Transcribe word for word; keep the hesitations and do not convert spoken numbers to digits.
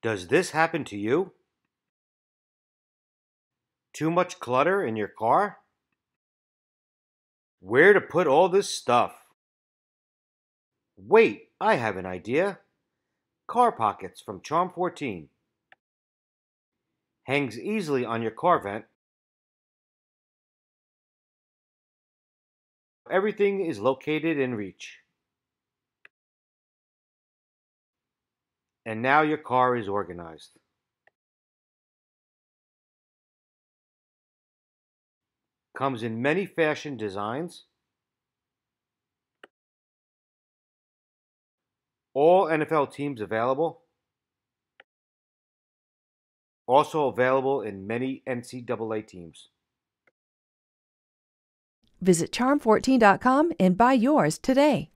Does this happen to you? Too much clutter in your car? Where to put all this stuff? Wait, I have an idea. Car Pockets from Charm fourteen. Hangs easily on your car vent. Everything is located in reach. And now your car is organized. Comes in many fashion designs. All N F L teams available. Also available in many N C double A teams. Visit charm fourteen dot com and buy yours today.